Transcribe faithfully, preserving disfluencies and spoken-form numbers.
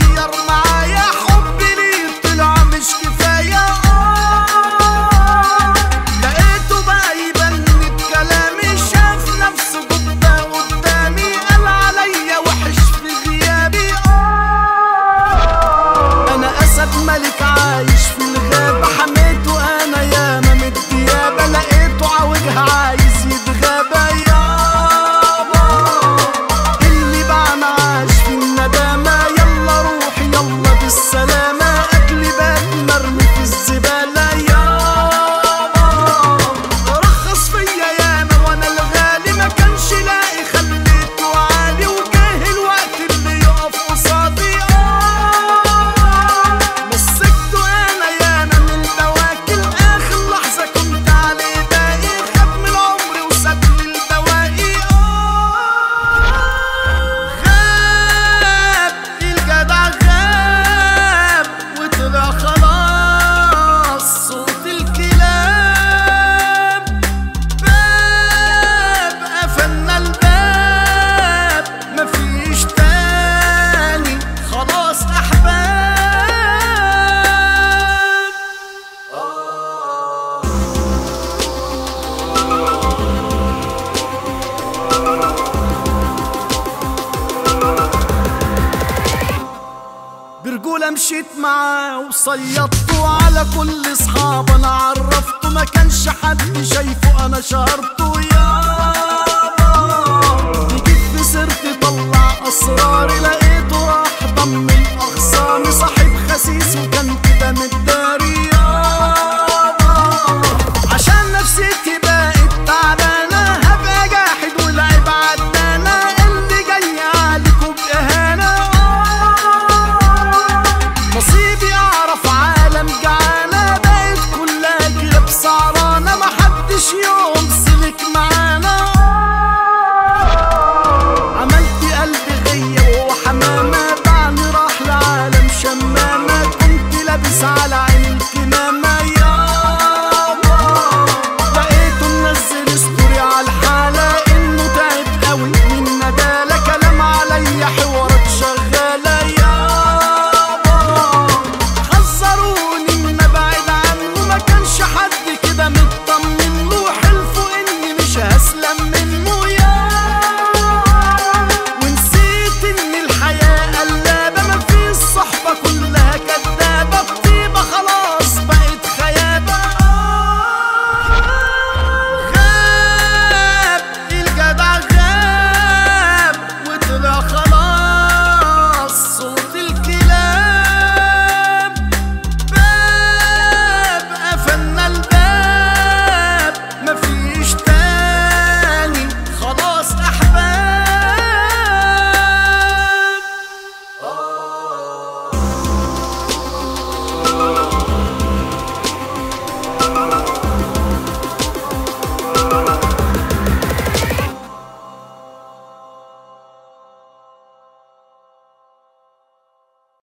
غير معايا، حبي ليه طلع مش كفاية. آه لقيته بقى يبند كلامي، شاف نفسه جبة قدامي، قال عليا وحش في غيابي. آه أنا أسد ملك عايش في الغابة، حميته أنا ياما من الديابة، لقيته عوجها عايز يتغابى. يابا اللي بقى معاش في الندامة، يلا روح يلا بالسلامة، أكلي بات مرمي في الزبالة. يابا رخص فيا ياما وأنا الغالي، ما كانش لاقي خليته عالي، وجاه الوقت اللي يقف قصادي. آه مسكته أنا ياما من البواكي، آخر لحظة كنت عليه باقي، خد من عمري وساب لي البواقي. غاب الجدع غاب، وطلع خلاص صوت الكلاب، باب قفلنا الباب، مفيش تاني خلاص أحباب. برجولة مشيت معاه وصيدته على كل اصحاب، انا عرفته ما كانش حد شايفه، انا شهرته. يابا جيت في سيرتي طلع اسراري، لقيته راح ضم